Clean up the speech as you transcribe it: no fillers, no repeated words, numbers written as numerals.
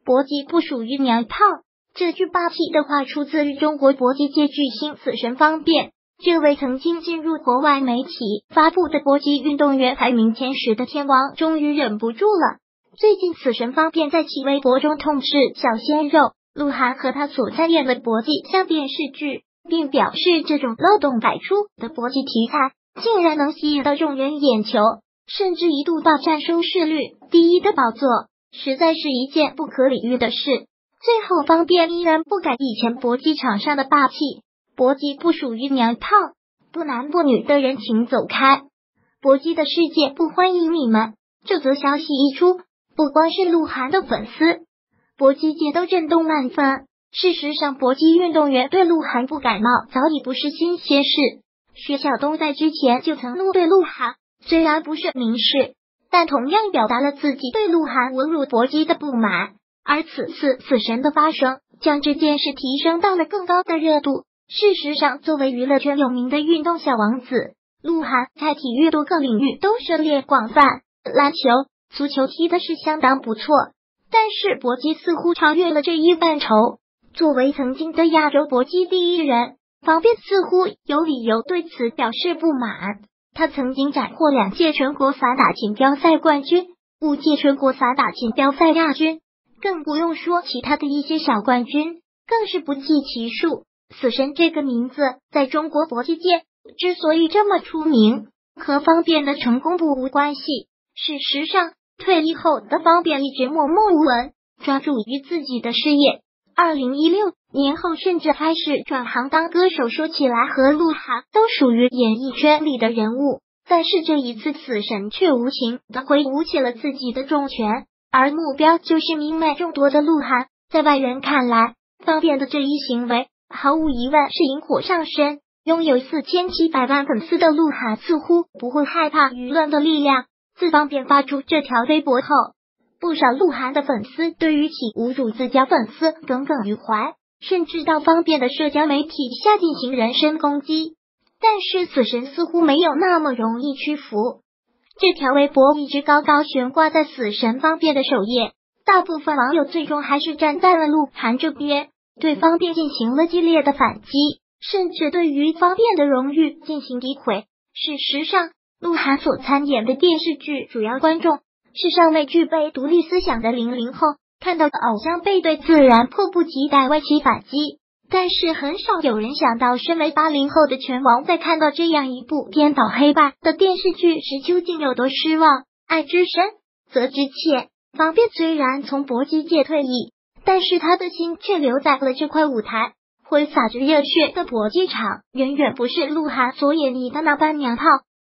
搏击不属于娘炮。这句霸气的话出自于中国搏击界巨星死神方便。这位曾经进入国外媒体发布的搏击运动员排名前10的天王终于忍不住了。最近死神方便在其微博中痛斥小鲜肉鹿晗和他所参演的搏击像电视剧，并表示这种漏洞百出的搏击题材竟然能吸引到众人眼球，甚至一度霸占收视率第1的宝座，实在是一件不可理喻的事。最后方便依然不改以前搏击场上的霸气，搏击不属于娘炮，不男不女的人请走开，搏击的世界不欢迎你们。这则消息一出，不光是鹿晗的粉丝，搏击界都震动万分。事实上，搏击运动员对鹿晗不感冒早已不是新鲜事。薛晓东在之前就曾怒对鹿晗，虽然不是明示，但同样表达了自己对鹿晗侮辱搏击的不满。而此次死神的发声，将这件事提升到了更高的热度。事实上，作为娱乐圈有名的运动小王子，鹿晗在体育多个领域都涉猎广泛，篮球、足球踢的是相当不错，但是搏击似乎超越了这一范畴。作为曾经的亚洲搏击第一人，方便似乎有理由对此表示不满。他曾经斩获2届全国散打锦标赛冠军，5届全国散打锦标赛亚军，更不用说其他的一些小冠军，更是不计其数。死神这个名字在中国搏击界之所以这么出名，和方便的成功不无关系。事实上，退役后的方便一直默默无闻，专注于自己的事业。2016年后甚至开始转行当歌手，说起来和鹿晗都属于演艺圈里的人物。但是这一次死神却无情地挥舞起了自己的重拳，而目标就是名美众多的鹿晗。在外人看来，方便的这一行为毫无疑问是引火上身。拥有4700万粉丝的鹿晗似乎不会害怕舆论的力量。自方便发出这条微博后，不少鹿晗的粉丝对于其侮辱自家粉丝耿耿于怀，甚至到方便的社交媒体下进行人身攻击。但是死神似乎没有那么容易屈服。这条微博一直高高悬挂在死神方便的首页，大部分网友最终还是站在了鹿晗这边，对方便进行了激烈的反击，甚至对于方便的荣誉进行诋毁。事实上，鹿晗所参演的电视剧主要观众是尚未具备独立思想的00后，看到偶像背对，自然迫不及待为其反击。但是很少有人想到，身为80后的拳王在看到这样一部颠倒黑白的电视剧时究竟有多失望。爱之深责之切，方便虽然从搏击界退役，但是他的心却留在了这块舞台。挥洒着热血的搏击场，远远不是鹿晗所演绎的那般娘炮。